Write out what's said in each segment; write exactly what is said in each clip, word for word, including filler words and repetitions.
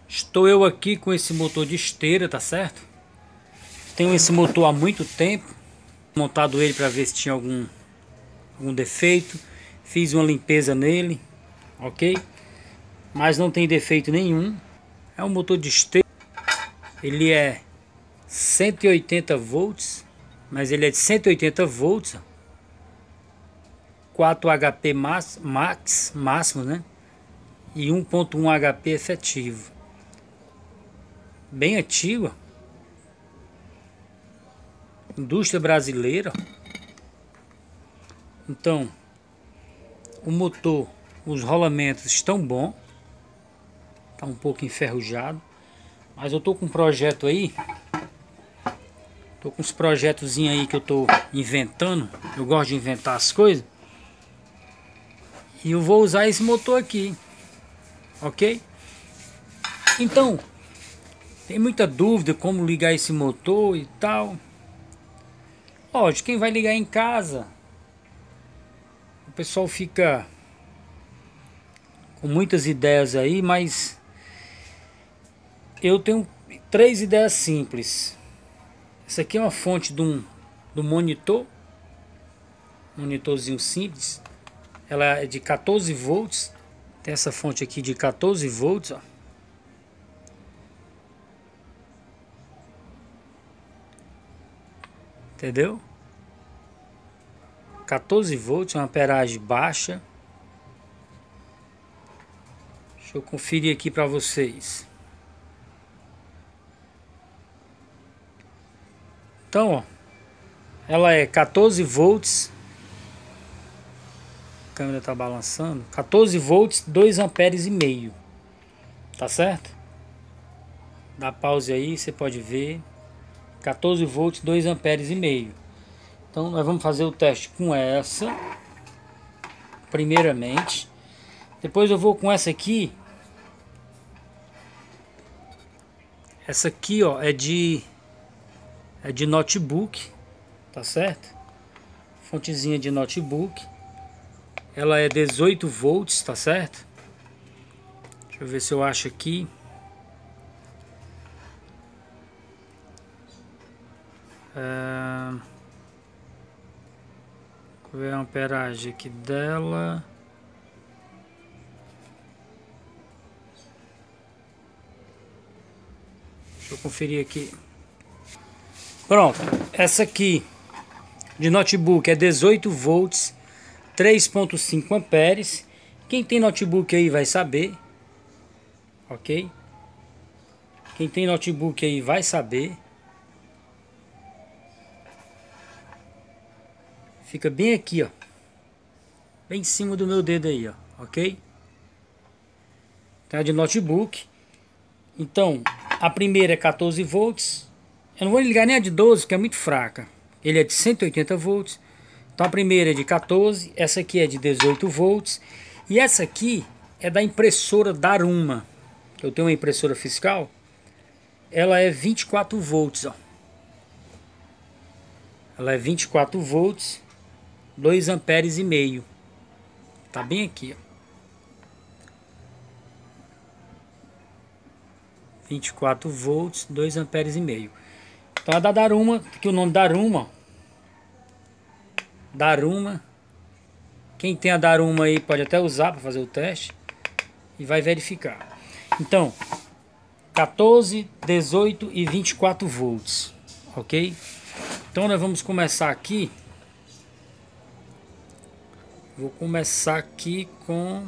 Estou eu aqui com esse motor de esteira, tá certo? Tenho esse motor há muito tempo. Montado ele para ver se tinha algum, algum defeito. Fiz uma limpeza nele, ok? Mas não tem defeito nenhum. É um motor de esteira. Ele é cento e oitenta volts, mas ele é de cento e oitenta volts. quatro H P max, max máximo, né? E um ponto um H P efetivo. Bem antigo. Indústria brasileira. Então, o motor, os rolamentos estão bons. Tá um pouco enferrujado, mas eu tô com um projeto aí. Tô com uns projetozinhos aí que eu tô inventando. Eu gosto de inventar as coisas. E eu vou usar esse motor aqui, ok? Então, tem muita dúvida como ligar esse motor e tal. Lógico, quem vai ligar em casa, o pessoal fica com muitas ideias aí, mas eu tenho três ideias simples. Essa aqui é uma fonte de um, de um monitor, monitorzinho simples. Ela é de quatorze volts. Tem essa fonte aqui de quatorze volts, ó. Entendeu? quatorze volts, uma amperagem baixa. Deixa eu conferir aqui para vocês. Então, ó, ela é quatorze volts. A câmera tá balançando. quatorze volts, dois amperes e meio. Tá certo? Dá pause aí, você pode ver. quatorze volts, dois amperes e meio. Então nós vamos fazer o teste com essa, primeiramente. Depois eu vou com essa aqui. Essa aqui, ó, é de é de notebook, tá certo? Fontezinha de notebook. Ela é dezoito volts, tá certo? Deixa eu ver se eu acho aqui. É... Vou ver a amperagem aqui dela. Deixa eu conferir aqui. Pronto, essa aqui de notebook é dezoito volts, três ponto cinco amperes. Quem tem notebook aí vai saber, ok? Quem tem notebook aí vai saber. Fica bem aqui, ó, bem em cima do meu dedo aí, ó, ok? Tá de notebook. Então, a primeira é quatorze volts. Eu não vou ligar nem a de doze, porque é muito fraca. Ele é de cento e oitenta volts. Então a primeira é de quatorze, essa aqui é de dezoito volts. E essa aqui é da impressora Daruma. Eu tenho uma impressora fiscal. Ela é vinte e quatro volts, ó. Ela é vinte e quatro volts, dois amperes e meio. Tá bem aqui, ó. vinte e quatro volts, dois amperes e meio. Então a da Daruma, aqui o nome Daruma. Daruma. Quem tem a Daruma aí pode até usar para fazer o teste e vai verificar. Então, quatorze, dezoito e vinte e quatro volts, ok? Então nós vamos começar aqui. Vou começar aqui com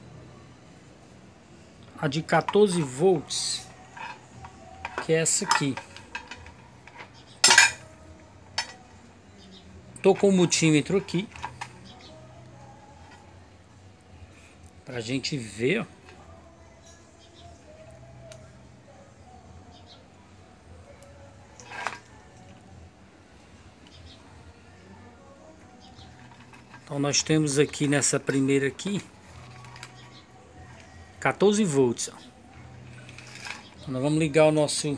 a de quatorze volts, que é essa aqui. Tô com o multímetro aqui pra gente ver, ó. Então nós temos aqui nessa primeira aqui quatorze volts, ó. Então nós vamos ligar o nosso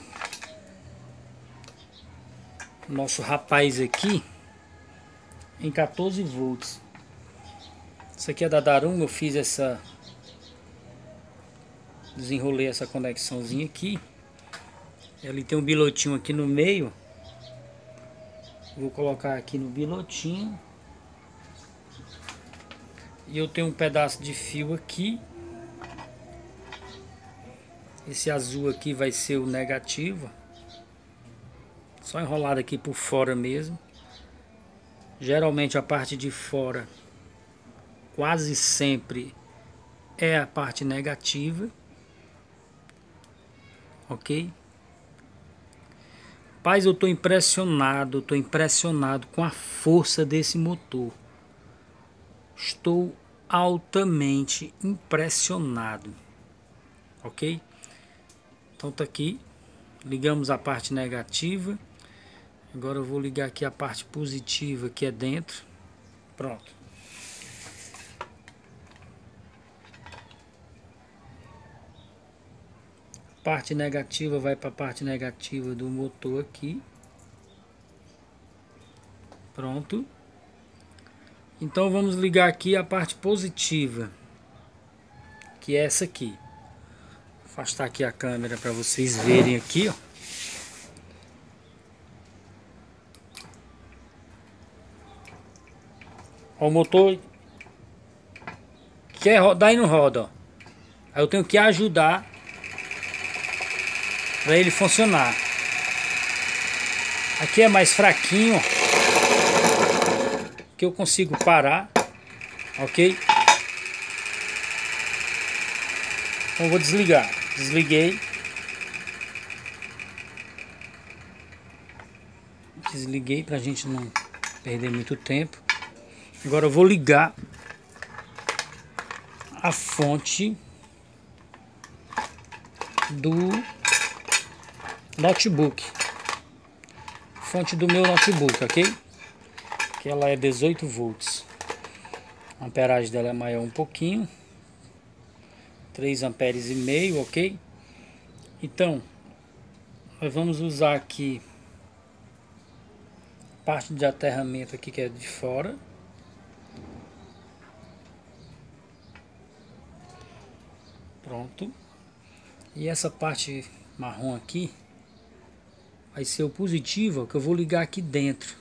nosso rapaz aqui em quatorze volts. Isso aqui é da Daruma. Eu fiz essa Desenrolei essa conexãozinha aqui. Ele tem um bilotinho aqui no meio. Vou colocar aqui no bilotinho. E eu tenho um pedaço de fio aqui. Esse azul aqui vai ser o negativo. Só enrolado aqui por fora mesmo. Geralmente a parte de fora quase sempre é a parte negativa. Ok? Paz, eu estou impressionado, estou impressionado com a força desse motor. Estou altamente impressionado. Ok? Então tá aqui. Ligamos a parte negativa. Agora eu vou ligar aqui a parte positiva que é dentro. Pronto. Parte negativa vai para a parte negativa do motor aqui. Pronto. Então vamos ligar aqui a parte positiva, que é essa aqui. Vou afastar aqui a câmera para vocês verem aqui, ó. Ó, o motor quer rodar e não roda, ó. Aí eu tenho que ajudar para ele funcionar. Aqui é mais fraquinho, que eu consigo parar, ok? Então eu vou desligar. Desliguei. Desliguei para a gente não perder muito tempo. Agora eu vou ligar a fonte do notebook, fonte do meu notebook, ok? Que ela é dezoito volts, a amperagem dela é maior um pouquinho, três amperes e meio, ok? Então nós vamos usar aqui parte de aterramento aqui que é de fora. Pronto. E essa parte marrom aqui vai ser o positivo, que eu vou ligar aqui dentro.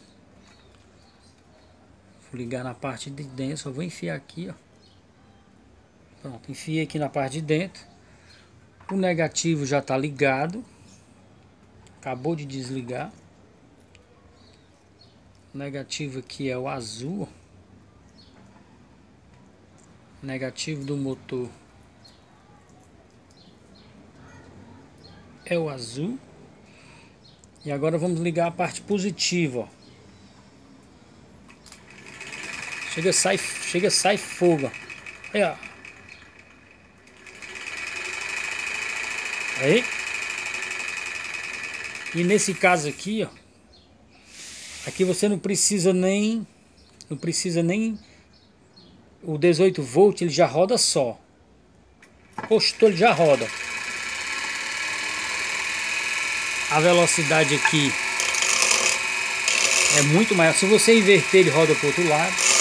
Vou ligar na parte de dentro, só vou enfiar aqui, ó. Pronto, enfiei aqui na parte de dentro. O negativo já está ligado. Acabou de desligar. O negativo aqui é o azul. O negativo do motor é o azul. E agora vamos ligar a parte positiva, ó. Chega, sai, chega, sai fogo, ó. Aí, ó. Aí. E nesse caso aqui, ó, aqui você não precisa nem, não precisa nem o dezoito volts, ele já roda só. Postou, ele já roda. A velocidade aqui é muito maior. Se você inverter, ele roda para o outro lado.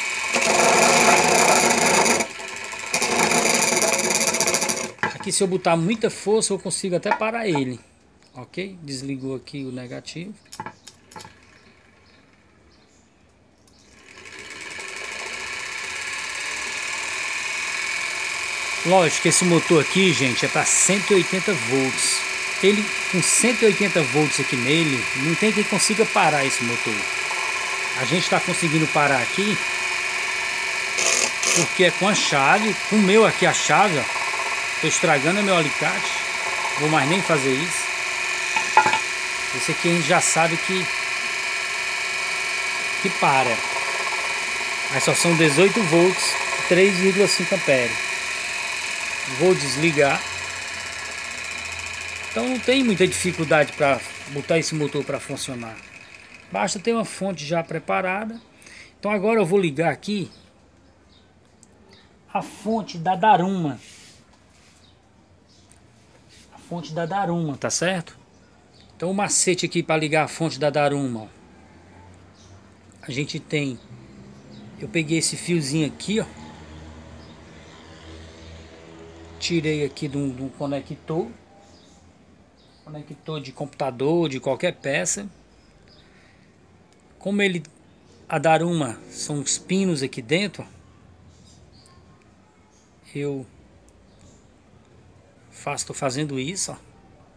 Aqui, se eu botar muita força, eu consigo até parar ele. Ok? Desligou aqui o negativo. Lógico que esse motor aqui, gente, é para cento e oitenta volts. Ele com cento e oitenta volts aqui nele, não tem quem consiga parar esse motor. A gente está conseguindo parar aqui porque é com a chave. Com o meu aqui a chave, ó, tô estragando meu alicate. Vou mais nem fazer isso. Esse aqui a gente já sabe que que para. Mas só são dezoito volts, três vírgula cinco amperes. Vou desligar. Então não tem muita dificuldade para botar esse motor para funcionar. Basta ter uma fonte já preparada. Então agora eu vou ligar aqui a fonte da Daruma. A fonte da Daruma, tá certo? Então o macete aqui para ligar a fonte da Daruma, ó. A gente tem, eu peguei esse fiozinho aqui, ó. tirei aqui de um, de um conector. Conector de computador, de qualquer peça. Como ele, a Daruma, são os pinos aqui dentro, eu faço, tô fazendo isso, ó.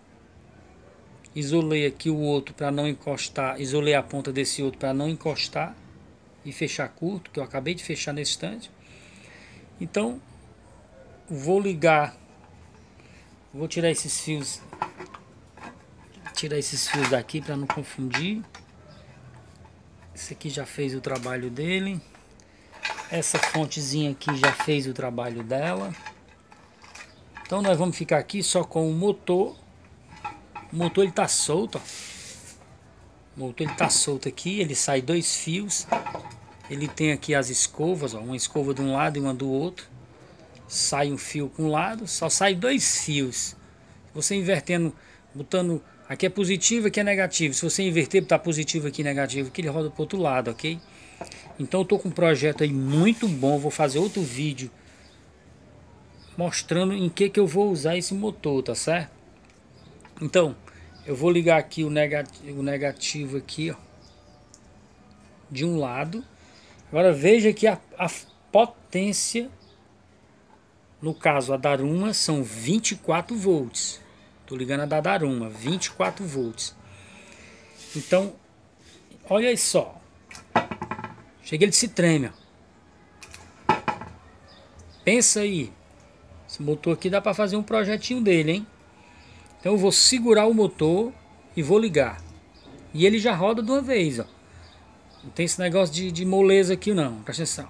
Isolei aqui o outro para não encostar, isolei a ponta desse outro para não encostar e fechar curto, que eu acabei de fechar nesse instante. Então, vou ligar, vou tirar esses fios, tirar esses fios daqui para não confundir. Esse aqui já fez o trabalho dele. Essa fontezinha aqui já fez o trabalho dela. Então nós vamos ficar aqui só com o motor. O motor ele tá solto, ó. O motor ele tá solto aqui, ele sai dois fios. Ele tem aqui as escovas, ó, uma escova de um lado e uma do outro. Sai um fio com um lado, só sai dois fios. Você invertendo, botando, aqui é positivo, aqui é negativo. Se você inverter, botar positivo aqui e negativo, aqui ele roda pro outro lado, ok? Então eu tô com um projeto aí muito bom. Vou fazer outro vídeo mostrando em que que eu vou usar esse motor, tá certo? Então, eu vou ligar aqui o negativo, o negativo aqui, ó, de um lado. Agora veja que a, a potência, no caso a Daruma, são vinte e quatro volts. Tô ligando a da Daruma, vinte e quatro volts. Então, olha aí só. Chega, ele se treme, ó. Pensa aí. Esse motor aqui dá para fazer um projetinho dele, hein? Então eu vou segurar o motor e vou ligar. E ele já roda de uma vez, ó. Não tem esse negócio de, de moleza aqui não, presta atenção.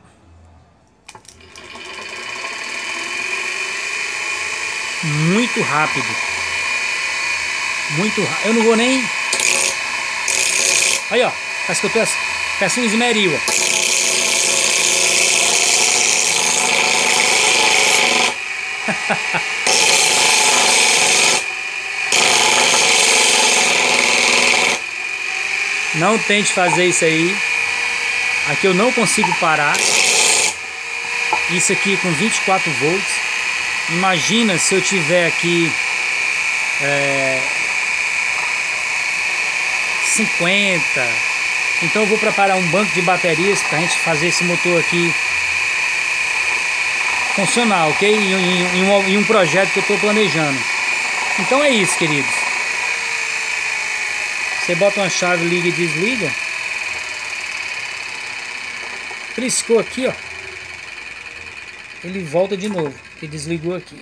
Muito rápido. Muito rápido. Eu não vou nem... Aí, ó. Parece que eu tô... Parece um esmeril, ó. Não tente fazer isso aí. Aqui eu não consigo parar. Isso aqui com vinte e quatro volts. Imagina se eu tiver aqui é, cinquenta. Então eu vou preparar um banco de baterias para a gente fazer esse motor aqui funcionar, ok? Em, em, em, um, em um projeto que eu estou planejando. Então é isso, queridos. Você bota uma chave, liga e desliga. Triscou aqui, ó. Ele volta de novo, que desligou aqui.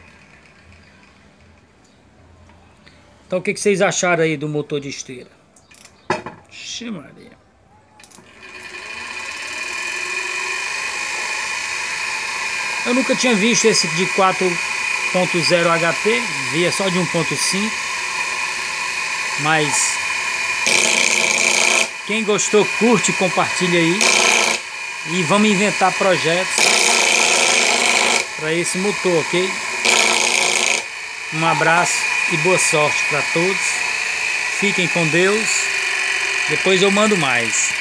Então o que, que vocês acharam aí do motor de esteira? Ixi, Maria. Eu nunca tinha visto esse de quatro ponto zero H P, via só de um ponto cinco. Mas quem gostou, curte, compartilha aí. E vamos inventar projetos para esse motor, ok? Um abraço e boa sorte para todos. Fiquem com Deus. Depois eu mando mais.